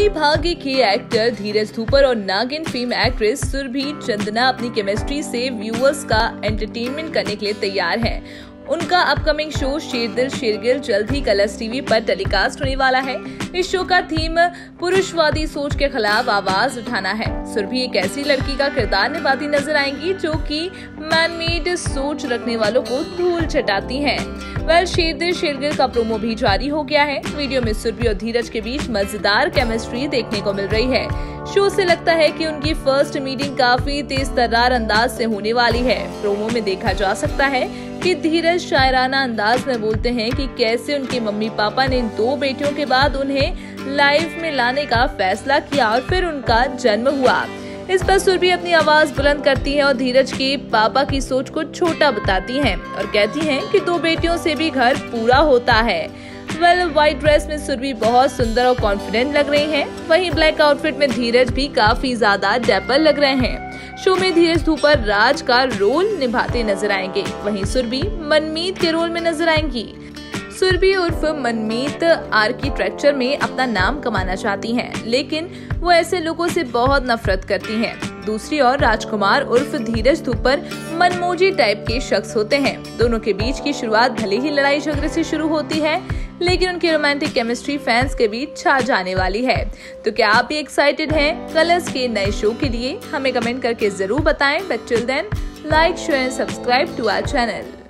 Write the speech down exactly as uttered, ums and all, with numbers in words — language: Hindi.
असली भाग्य के एक्टर धीरज थूपर और नागिन फेम एक्ट्रेस सुरभि चंदना अपनी केमिस्ट्री से व्यूअर्स का एंटरटेनमेंट करने के लिए तैयार हैं। उनका अपकमिंग शो शेर दिल शेरगिल जल्द ही कलर्स टीवी पर टेलीकास्ट होने वाला है। इस शो का थीम पुरुषवादी सोच के खिलाफ आवाज उठाना है। सुरभि एक ऐसी लड़की का किरदार निभाती नजर आएंगी जो कि मैनमेड सोच रखने वालों को धूल चटाती हैं। वेल शेर दिल शेरगिल का प्रोमो भी जारी हो गया है। वीडियो में सुरभि और धीरज के बीच मजेदार केमिस्ट्री देखने को मिल रही है। शो से लगता है कि उनकी फर्स्ट मीटिंग काफी तेज तर्रार अंदाज से होने वाली है। प्रोमो में देखा जा सकता है कि धीरज शायराना अंदाज में बोलते हैं कि कैसे उनके मम्मी पापा ने दो बेटियों के बाद उन्हें लाइफ में लाने का फैसला किया और फिर उनका जन्म हुआ। इस पर सुरभि अपनी आवाज बुलंद करती है और धीरज के पापा की सोच को छोटा बताती हैं और कहती हैं कि दो बेटियों से भी घर पूरा होता है। वेल व्हाइट ड्रेस में सुरभि बहुत सुंदर और कॉन्फिडेंट लग रही हैं। वहीं ब्लैक आउटफिट में धीरज भी काफी ज्यादा डैपर लग रहे हैं। शो में धीरज थूपर राज का रोल निभाते नजर आएंगे, वहीं सुरभि मनमीत के रोल में नजर आएंगी। सुरभि उर्फ मनमीत आर्किटेक्चर में अपना नाम कमाना चाहती हैं, लेकिन वो ऐसे लोगों से बहुत नफरत करती हैं। दूसरी ओर राजकुमार उर्फ धीरज थूपर मनमोजी टाइप के शख्स होते हैं। दोनों के बीच की शुरुआत भले ही लड़ाई झगड़े से शुरू होती है, लेकिन उनकी रोमांटिक केमिस्ट्री फैंस के बीच छा जाने वाली है। तो क्या आप भी एक्साइटेड हैं कलर्स के नए शो के लिए? हमें कमेंट करके जरूर बताएं। But till then like share and subscribe to our channel.